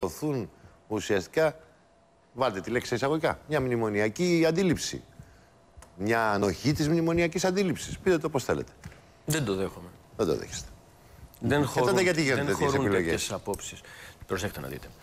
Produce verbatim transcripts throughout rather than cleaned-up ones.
δοθούν ουσιαστικά, βάλτε τη λέξη εισαγωγικά, μια μνημονιακή αντίληψη. Μια ανοχή της μνημονιακής αντίληψης. Πείτε το πώς θέλετε. Δεν το δέχομαι. Δεν το δέχεστε. Δεν χωρούν, γιατί γίνονται δεν χωρούν τέτοιες απόψεις. Προσέξτε να δείτε.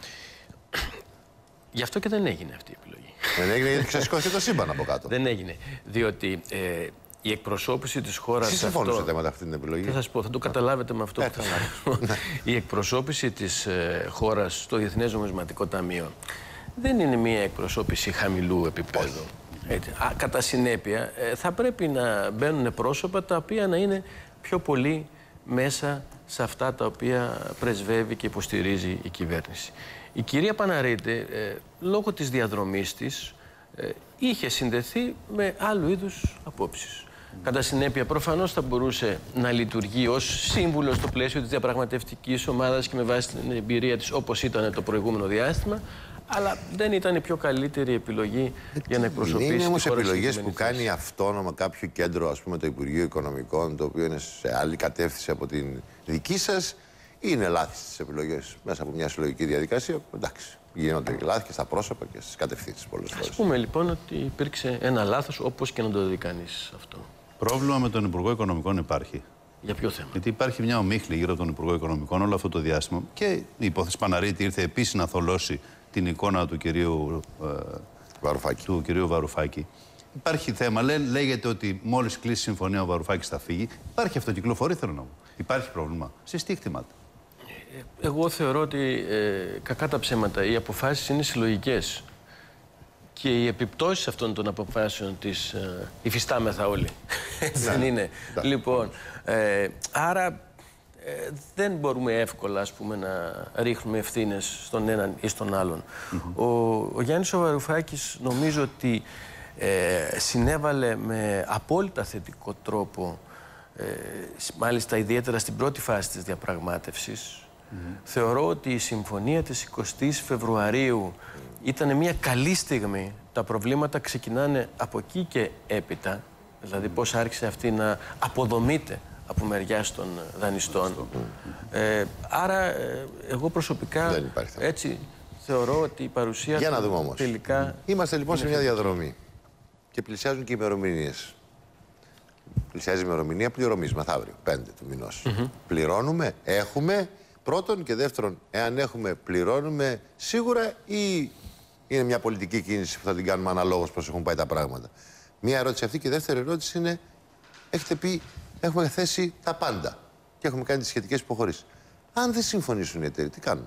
Γι' αυτό και δεν έγινε αυτή η επιλογή. Δεν έγινε γιατί ξεσηκώθηκε το σύμπαν από κάτω. Δεν έγινε. Διότι ε, η εκπροσώπηση της χώρας. Εσείς συμφωνήσατε με αυτή την επιλογή. Θα σας πω, θα το καταλάβετε με αυτό. Ε, που θα η εκπροσώπηση της ε, χώρας στο Διεθνές Νομισματικό Ταμείο δεν είναι μια εκπροσώπηση χαμηλού επίπεδου. Έτσι. Α, κατά συνέπεια, ε, θα πρέπει να μπαίνουν πρόσωπα τα οποία να είναι πιο πολύ μέσα σε αυτά τα οποία πρεσβεύει και υποστηρίζει η κυβέρνηση. Η κυρία Παναρίτη, ε, λόγω της διαδρομής της, ε, είχε συνδεθεί με άλλου είδους απόψεις. Mm. Κατά συνέπεια, προφανώς θα μπορούσε να λειτουργεί ως σύμβουλο στο πλαίσιο της διαπραγματευτικής ομάδας και με βάση την εμπειρία της, όπως ήταν το προηγούμενο διάστημα, αλλά δεν ήταν η πιο καλύτερη επιλογή ε, για να εκπροσωπήσει. Είναι όμως επιλογές που κάνει αυτόνομα κάποιο κέντρο, ας πούμε το Υπουργείο Οικονομικών, το οποίο είναι σε άλλη κατεύθυνση από την δική σας, ή είναι λάθη στις επιλογές μέσα από μια συλλογική διαδικασία? Εντάξει, γίνονται λάθη και στα πρόσωπα και στις κατευθύνσεις πολλές φορές. Ας πούμε λοιπόν ότι υπήρξε ένα λάθος, όπως και να το δει κανείς αυτό. Πρόβλημα με τον Υπουργό Οικονομικών υπάρχει. Για ποιο θέμα? Γιατί υπάρχει μια ομίχλη γύρω από τον Υπουργό Οικονομικών όλο αυτό το διάστημα και η υπόθεση Παναρίτη ήρθε επίσης να θολώσει την εικόνα του κυρίου, ε, Βαρουφάκη. του κυρίου Βαρουφάκη. Υπάρχει θέμα. Λέ, λέγεται ότι μόλις κλείσει η συμφωνία ο Βαρουφάκης θα φύγει. Υπάρχει αυτό, κυκλοφορεί, θέλω να πω. Υπάρχει πρόβλημα. Συστήχτημα. Εγώ θεωρώ ότι ε, κακά τα ψέματα, οι αποφάσεις είναι συλλογικές και οι επιπτώσεις αυτών των αποφάσεων τις ε, υφιστάμεθα όλοι. Έτσι δεν είναι? Ναι. Λοιπόν, ε, άρα ε, δεν μπορούμε εύκολα, ας πούμε, να ρίχνουμε ευθύνες στον έναν ή στον άλλον. Mm-hmm. Ο, ο Γιάννης ο Βαρουφάκης νομίζω ότι ε, συνέβαλε με απόλυτα θετικό τρόπο, ε, μάλιστα ιδιαίτερα στην πρώτη φάση της διαπραγμάτευσης. Mm-hmm. Θεωρώ ότι η συμφωνία της εικοστής Φεβρουαρίου ήταν μια καλή στιγμή. Τα προβλήματα ξεκινάνε από εκεί και έπειτα. Δηλαδή πώς άρχισε αυτή να αποδομείται από μεριάς των δανειστών. Mm-hmm. ε, άρα ε, εγώ προσωπικά έτσι θεωρώ ότι η παρουσία Για να δούμε όμως. τελικά... Είμαστε λοιπόν σε μια διαδρομή και πλησιάζουν και οι ημερομηνίες. Πλησιάζει η ημερομηνία πληρωμής μεθαύριο, πέντε του μηνός. Mm-hmm. Πληρώνουμε, έχουμε... Πρώτον και δεύτερον, εάν έχουμε, πληρώνουμε σίγουρα ή είναι μια πολιτική κίνηση που θα την κάνουμε αναλόγως πώς έχουν πάει τα πράγματα? Μία ερώτηση αυτή και η δεύτερη ερώτηση είναι, έχετε πει, έχουμε θέσει τα πάντα και έχουμε κάνει τις σχετικές υποχωρήσεις. Αν δεν συμφωνήσουν οι εταίροι, τι κάνουμε?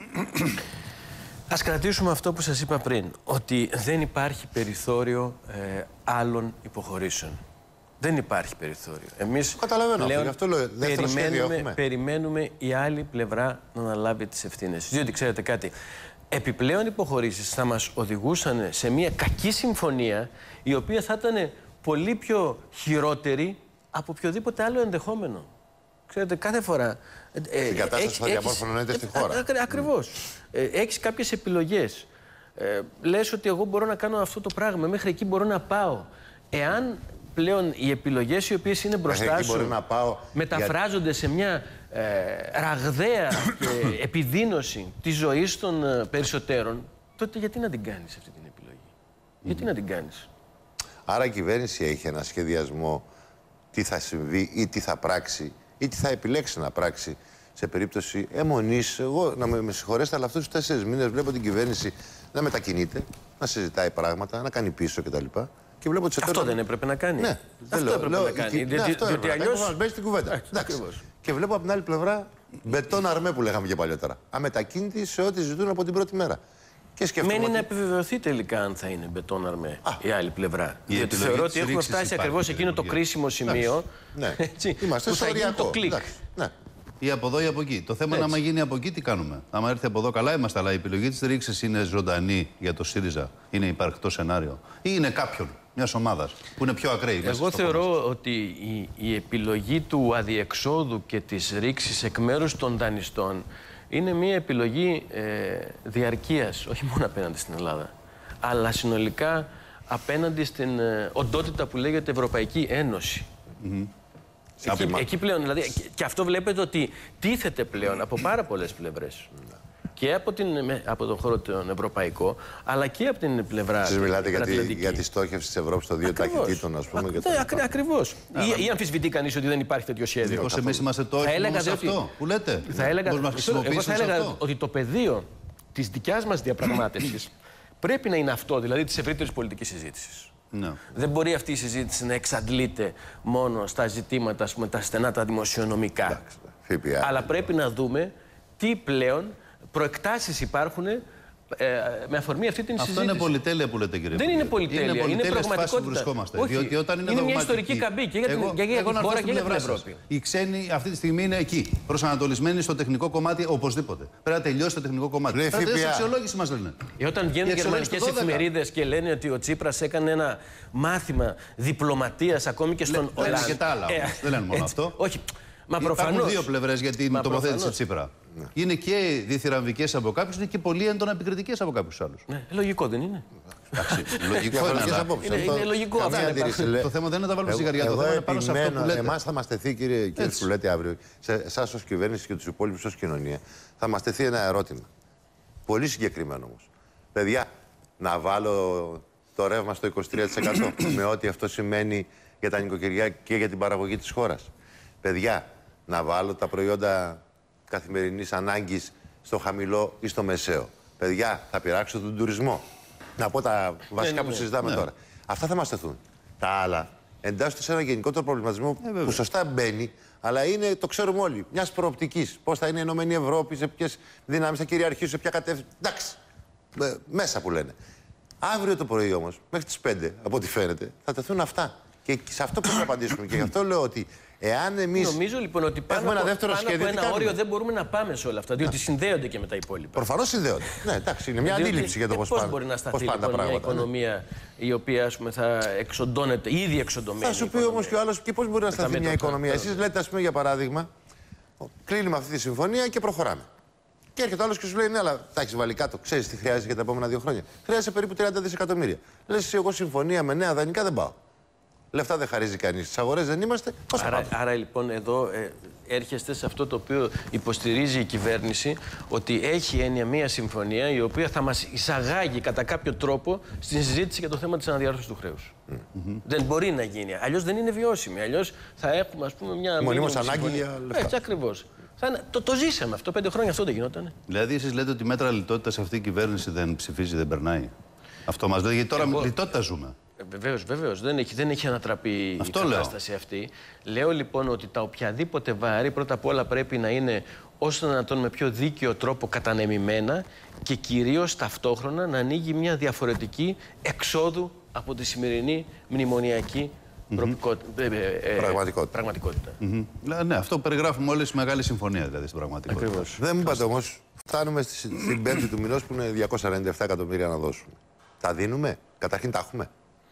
Ας κρατήσουμε αυτό που σας είπα πριν, ότι δεν υπάρχει περιθώριο ε, άλλων υποχωρήσεων. Δεν υπάρχει περιθώριο. Εμείς πλέον γι' αυτό λέω, περιμένουμε, περιμένουμε η άλλη πλευρά να αναλάβει τις ευθύνες. Διότι ξέρετε κάτι, επιπλέον υποχωρήσεις θα μας οδηγούσαν σε μια κακή συμφωνία, η οποία θα ήταν πολύ πιο χειρότερη από οποιοδήποτε άλλο ενδεχόμενο. Ξέρετε, κάθε φορά... Η κατάσταση θα διαμόρφωνεται στη χώρα. Ακριβώς. Ε, έχεις κάποιες επιλογές. Ε, λες ότι εγώ μπορώ να κάνω αυτό το πράγμα, μέχρι εκεί μπορώ να πάω. Εάν πλέον οι επιλογές οι οποίες είναι μπροστά σου να πάω μεταφράζονται για... σε μια ε, ραγδαία και επιδείνωση της ζωής των ε, περισσότερων, τότε γιατί να την κάνεις αυτή την επιλογή? Mm. Γιατί να την κάνεις? Άρα η κυβέρνηση έχει ένα σχεδιασμό τι θα συμβεί ή τι θα πράξει ή τι θα επιλέξει να πράξει σε περίπτωση αιμονής. Εγώ, να με, με συγχωρέσετε, αλλά αυτούς τους τέσσερις μήνες βλέπω την κυβέρνηση να μετακινείται, να συζητάει πράγματα, να κάνει πίσω κτλ. Και βλέπω αυτό εταιρείες... δεν έπρεπε να κάνει. Ναι, αυτό λέω, έπρεπε λέω, να κάνει. Ναι, διότι αυτό διότι αλλιώς... μας μπαίνει στην κουβέντα. Και βλέπω από την άλλη πλευρά μπετόν αρμέ που λέγαμε και παλιότερα. Αμετακίνητη σε ό,τι ζητούν από την πρώτη μέρα. Και μένει ότι... να επιβεβαιωθεί τελικά αν θα είναι μπετόν αρμέ Α, η άλλη πλευρά. Γιατί θεωρώ ότι έχουμε φτάσει ακριβώς σε εκείνο το κρίσιμο σημείο. Ναι, είμαστε στο οριακό. Το κλικ. Ή από εδώ ή από εκεί. Το θέμα είναι, άμα γίνει από εκεί, τι κάνουμε? Άμα έρθει από εδώ, καλά είμαστε, αλλά η επιλογή της ρήξης είναι ζωντανή για το ΣΥΡΙΖΑ? Είναι υπαρκτό σενάριο? Ή είναι κάποιον, μια ομάδα που είναι πιο ακραίη? Εγώ θεωρώ ότι η, η επιλογή του αδιεξόδου και της ρήξης εκ μέρους των δανειστών είναι μια επιλογή ε, διαρκείας, όχι μόνο απέναντι στην Ελλάδα, αλλά συνολικά απέναντι στην ε, οντότητα που λέγεται Ευρωπαϊκή Ένωση. Mm-hmm. Εκεί, εκεί πλέον, δηλαδή, και αυτό βλέπετε ότι τίθεται πλέον από πάρα πολλές πλευρές. και από, την, από τον χώρο τον ευρωπαϊκό, αλλά και από την πλευρά. Εσείς μιλάτε για τη, για τη στόχευση της Ευρώπης των δύο ταχυτήτων, ας πούμε. Ακρι, Ακριβώς. Ή, ή αμφισβητεί κανείς ότι δεν υπάρχει τέτοιο σχέδιο. Μήπως εμείς είμαστε το όχημα σε αυτό που λέτε. Θα έλεγα, εγώ θα έλεγα ότι το πεδίο της δικιάς μας διαπραγμάτευσης πρέπει να είναι αυτό, δηλαδή της ευρύτερης πολιτικής συζήτησης. Ναι. Δεν μπορεί αυτή η συζήτηση να εξαντλείται μόνο στα ζητήματα, ας πούμε, τα στενά, τα δημοσιονομικά. Εντάξει, αλλά πρέπει να δούμε τι πλέον προεκτάσεις υπάρχουν ε, με αφορμή αυτή την αυτό συζήτηση. Αυτό είναι πολυτέλεια που λέτε, κύριε. Δεν είναι πολυτέλεια, είναι, είναι, είναι πραγματικότητα. Που βρισκόμαστε. Όχι, διότι όταν είναι είναι μια ιστορική καμπή και για την, εγώ, και για εγώ την χώρα και για την Ευρώπη. Οι ξένοι αυτή τη στιγμή είναι εκεί, προσανατολισμένοι στο τεχνικό κομμάτι οπωσδήποτε. Πρέπει να τελειώσει το τεχνικό κομμάτι. Ρε, Αυτή είναι αξιολόγηση μας λένε. Ε, όταν βγαίνουν γερμανικές εφημερίδες και λένε ότι ο Τσίπρας έκανε ένα μάθημα διπλωματίας ακόμη και στον Ολλανδό. Λένε και τα άλλα. Δεν λένε μόνο αυτό. Όχι. Μα υπάρχουν δύο πλευρές για την τοποθέτηση του Τσίπρα. Ναι. Είναι και διθυραμβικές από κάποιους, είναι και πολύ έντονα επικριτικές από κάποιους άλλους. Ναι, λογικό δεν είναι. Εντάξει, λογικό είναι, αλλά... είναι, είναι λογικό αυτό. Το θέμα δεν είναι να τα βάλουμε σιγαριά. Το θέμα είναι πάνω σε αυτό που λέτε. Εμάς θα μας τεθεί, κύριε, κύριε Σκουλέτη, αύριο, σε εσάς ως κυβέρνηση και τους υπόλοιπους ως κοινωνία, θα μας τεθεί ένα ερώτημα. Πολύ συγκεκριμένο όμως. Παιδιά, να βάλω το ρεύμα στο είκοσι τρία τοις εκατό με ό,τι αυτό σημαίνει για τα νοικοκυριά και για την παραγωγή της χώρας. Παιδιά, να βάλω τα προϊόντα καθημερινής ανάγκης στο χαμηλό ή στο μεσαίο. Παιδιά, θα πειράξω τον τουρισμό. Να πω τα βασικά ναι, ναι, που συζητάμε ναι. τώρα. Αυτά θα μας τεθούν. Τα άλλα εντάσσονται σε ένα γενικότερο προβληματισμό ε, που σωστά μπαίνει, αλλά είναι, το ξέρουμε όλοι, μιας προοπτικής. Πώς θα είναι η Ενωμένη Ευρώπη, σε ποιες δυνάμεις θα κυριαρχήσουν, σε ποια κατεύθυνση. Εντάξει, ε, μέσα που λένε. Αύριο το πρωί όμως, μέχρι τις πέντε, από ό,τι φαίνεται, θα τεθούν αυτά. Και σε αυτό πρέπει να απαντήσουμε. Και γι' αυτό λέω ότι εάν εμείς. Νομίζω λοιπόν ότι πάνω, ένα, από, πάνω σχέδιο, από ένα όριο δεν μπορούμε να πάμε σε όλα αυτά. Διότι να. συνδέονται και με τα υπόλοιπα. Προφανώς συνδέονται. Ναι, εντάξει, είναι μια διότι, αντίληψη για το πώς πάνε. Πώς μπορεί να σταθεί πώς λοιπόν, μια οικονομία ναι. η οποία ας πούμε, θα εξοντώνεται, ήδη εξοντωμένη. Θα σου πει όμως και ο άλλος και πώς μπορεί να σταθεί μια οικονομία. Εσείς λέτε, ας πούμε, για παράδειγμα, κλείνουμε αυτή τη συμφωνία και προχωράμε. Και έρχεται ο άλλος και σου λέει: ναι, αλλά τα έχεις βάλει κάτω. Ξέρεις τι χρειάζεται για τα επόμενα δύο χρόνια. Χρειάζεται περίπου τριάντα δισεκατομμύρια. Λες, εγώ συμφωνία με νέα δανεικά δεν πάω. Λεφτά δεν χαρίζει κανείς. Στις αγορές δεν είμαστε. Πώς άρα, άρα λοιπόν εδώ ε, έρχεστε σε αυτό το οποίο υποστηρίζει η κυβέρνηση, ότι έχει έννοια μία συμφωνία η οποία θα μας εισαγάγει κατά κάποιο τρόπο στην συζήτηση για το θέμα της αναδιάρθρωσης του χρέους. Mm -hmm. Δεν μπορεί να γίνει. Αλλιώς δεν είναι βιώσιμη. Αλλιώς θα έχουμε ας πούμε μια. Μονίμως ανάγκη για λεφτά. Έτσι ακριβώς. Θα, το, το ζήσαμε αυτό. Πέντε χρόνια αυτό δεν γινόταν. Δηλαδή, εσείς λέτε ότι μέτρα λιτότητας σε αυτή η κυβέρνηση δεν ψηφίζει, δεν περνάει. Αυτό μας λέει, γιατί τώρα με λιτότητα ζούμε. Βεβαίως, βεβαίως. Δεν έχει, δεν έχει ανατραπεί αυτό η κατάσταση λέω. αυτή. Λέω λοιπόν ότι τα οποιαδήποτε βάρη πρώτα απ' όλα πρέπει να είναι όσο να τον με πιο δίκαιο τρόπο κατανεμημένα και κυρίως ταυτόχρονα να ανοίγει μια διαφορετική εξόδου από τη σημερινή μνημονιακή mm-hmm. ε, ε, ε, πραγματικότητα. πραγματικότητα. Mm-hmm. Ναι, αυτό περιγράφουμε όλες μεγάλη συμφωνία δηλαδή στην πραγματικότητα. Ακριβώς. Δεν μου είπατε όμως, φτάνουμε στη, στην πέμπτη του μηνός που είναι διακόσια ενενήντα επτά εκατομμύρια να δώσουμε. Τα δίνουμε, καταρχήν τα έχουμε.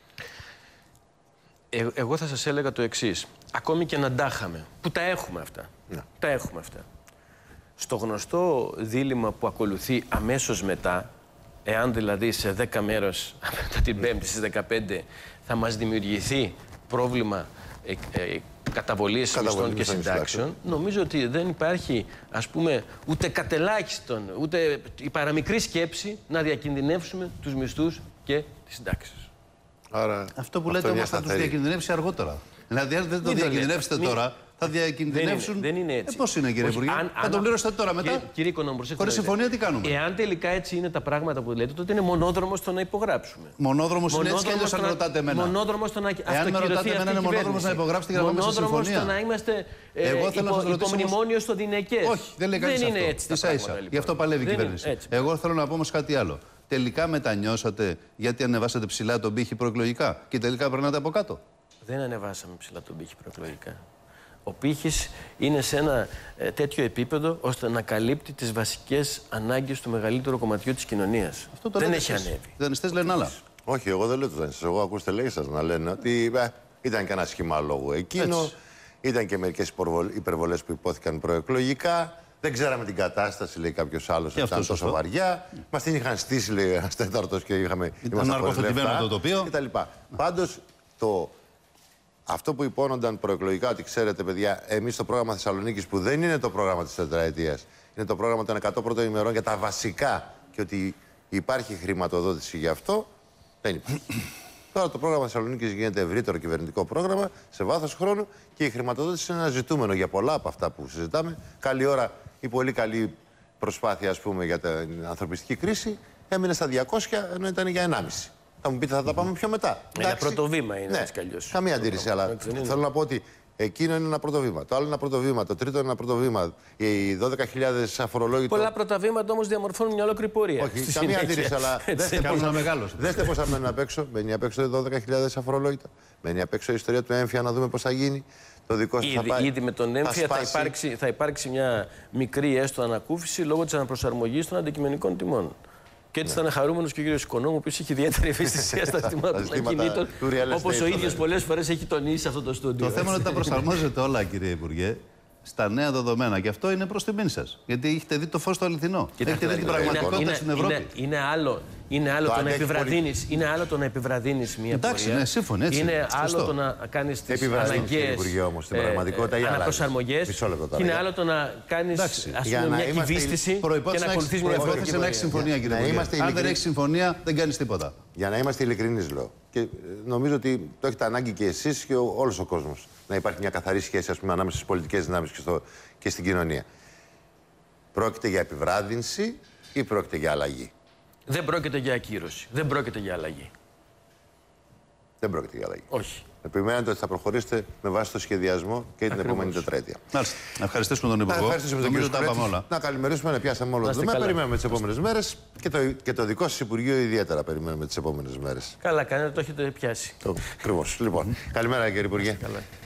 Ε, εγώ θα σας έλεγα το εξής. Ακόμη και να τα είχαμε, που τα έχουμε αυτά. Ναι. Τα έχουμε αυτά. Στο γνωστό δίλημμα που ακολουθεί αμέσως μετά, εάν δηλαδή σε δέκα μέρες, μετά την Πέμπτη στις δεκαπέντε, θα μας δημιουργηθεί πρόβλημα ε, ε, καταβολής μισθών και συντάξεων, νομίζω ότι δεν υπάρχει, ας πούμε, ούτε κατελάχιστον, ούτε η παραμικρή σκέψη να διακινδυνεύσουμε τους μισθούς και τις συντάξεις. Άρα, αυτό που λέτε όμως θα τους διακινδυνεύσει αργότερα. Δηλαδή, αν δεν το διακινδυνεύσετε τώρα, θα διακινδυνεύσουν. Δεν είναι έτσι. Ε, πώς είναι, κύριε Υπουργέ, θα το πληρώσετε τώρα μετά. Κύριε, κύριε Οικονόμου, χωρίς συμφωνία τι κάνουμε. Εάν τελικά έτσι είναι τα πράγματα που λέτε, τότε είναι μονόδρομος το να υπογράψουμε. Μονόδρομος είναι έτσι κι αλλιώς αν ρωτάτε εμένα. Μονόδρομος το να αυτοκυρωθεί. Εάν με ρωτάτε εμένα, είναι μονόδρομος να υπογράψετε και να πάμε σε συμφωνία. Μονόδρομος το να είμαστε υπομνημόνιο στο δινεκές. Όχι, δεν λέει κανείς αυτό. Ίσα-ίσα. Γι' αυτό παλεύει η κυβέρνηση. Εγώ θέλω να πω όμως κάτι άλλο. Τελικά μετανιώσατε γιατί ανεβάσατε ψηλά τον πύχη προεκλογικά και τελικά περνάτε από κάτω. Δεν ανεβάσαμε ψηλά τον πύχη προεκλογικά. Ο πύχης είναι σε ένα ε, τέτοιο επίπεδο ώστε να καλύπτει τις βασικές ανάγκες του μεγαλύτερου κομματιού της κοινωνίας. Αυτό το δεν έχει εσείς. ανέβει. Οι δανειστές λένε άλλα. Όχι, εγώ δεν λέω τους δανειστές. Εγώ ακούστε λέει σας να λένε ότι ε, ήταν και ένα σχήμα λόγου εκείνο, έτσι. Ήταν και μερικές υπερβολές που υπόθηκαν προεκλογικά. Δεν ξέραμε την κατάσταση, λέει κάποιος άλλος, ότι ήταν τόσο βαριά. Mm. Μας την είχαν στήσει, λέει ένας τέταρτος και είχαμε. Ήταν ναρκοθετημένο το τοπίο. Πάντως, το, αυτό που υπόνονταν προεκλογικά, ότι ξέρετε, παιδιά, εμείς το πρόγραμμα Θεσσαλονίκης, που δεν είναι το πρόγραμμα της τετραετίας, είναι το πρόγραμμα των εκατό πρώτων ημερών για τα βασικά και ότι υπάρχει χρηματοδότηση γι' αυτό, δεν υπάρχει. Τώρα το πρόγραμμα Θεσσαλονίκης γίνεται ευρύτερο κυβερνητικό πρόγραμμα σε βάθος χρόνου και η χρηματοδότηση είναι ένα ζητούμενο για πολλά από αυτά που συζητάμε. Καλή ώρα η πολύ καλή προσπάθεια, ας πούμε, για την ανθρωπιστική κρίση έμεινε στα διακόσια ενώ ήταν για ενάμιση. Θα μου πείτε, θα τα πάμε πιο μετά. Ένα πρώτο βήμα είναι, ναι, έτσι κι αλλιώς. Καμία αντίρρηση, αλλά θέλω να πω ότι εκείνο είναι ένα πρώτο βήμα. Το άλλο είναι ένα πρώτο βήμα. Το τρίτο είναι ένα πρώτο βήμα. Οι δώδεκα χιλιάδες αφορολόγητο. Πολλά πρώτα βήματα όμως διαμορφώνουν μια ολόκληρη πορεία. Όχι, καμία αντίρρηση, αλλά δέστε πόσα μένουν απ' έξω. Μένει απ' έξω δώδεκα χιλιάδες αφορολόγητα. Μένει απ' έξω η ιστορία του έμφυα, να δούμε πώς θα γίνει. Το δικό σας ήδη, θα πάει. Ήδη με τον έμφυα θα, θα, υπάρξει, θα υπάρξει μια μικρή έστω ανακούφιση λόγω της αναπροσαρμογής των αντικειμενικών τιμών. Και έτσι ναι. θα είναι χαρούμενος και ο κύριος Οικονόμου, ο οποίος έχει ιδιαίτερη ευαισθησία στα ζητήματα των ακινήτων. Όπως ο ίδιος πολλές φορές έχει τονίσει σε αυτό το στούντιο. Το θέμα είναι ότι τα προσαρμόζετε όλα, κύριε Υπουργέ, στα νέα δεδομένα. Και αυτό είναι προς τιμήν σας. Γιατί έχετε δει το φως το αληθινό. Έχετε δει την πραγματικότητα είναι, στην Ευρώπη. Είναι, είναι άλλο, είναι άλλο το, το, να επιβραδύνεις, είναι άλλο το να επιβραδύνεις μια Εντάξει, πορεία. Ναι, σύμφωνοι, έτσι. Είναι άλλο το να κάνεις τις αναγκαίες αναπροσαρμογές. Και είναι άλλο το να κάνεις μια κυβίστηση και να ακολουθείς μια προϋπόθεση να έχει συμφωνία, κύριε Υπουργέ. Αν δεν έχει συμφωνία, δεν κάνεις τίποτα. Για να είμαστε ειλικρινείς, λέω. Και νομίζω ότι το έχετε ανάγκη και εσείς και όλος ο κόσμος. Να υπάρχει μια καθαρή σχέση, ας πούμε, ανάμεσα στις πολιτικές δυνάμεις και, στο, και στην κοινωνία. Πρόκειται για επιβράδυνση ή πρόκειται για αλλαγή? Δεν πρόκειται για ακύρωση. Δεν πρόκειται για αλλαγή. Δεν πρόκειται για αλλαγή. Όχι. Επιμένετε ότι θα προχωρήσετε με βάση το σχεδιασμό και την επόμενη τετραετία. Μάλιστα. Να ευχαριστήσουμε τον Υπουργό. Να ευχαριστήσουμε τον κύριο Σκουλέτη. Να καλημερίσουμε, να πιάσαμε όλο το δεδομένο. Περιμένουμε τις επόμενες μέρες και το, και το δικό σας Υπουργείο ιδιαίτερα περιμένουμε τις επόμενες μέρες. Καλά κάνετε, το έχετε πιάσει. Ακριβώς. Λοιπόν, καλημέρα κύριε Υπουργέ. Καλά.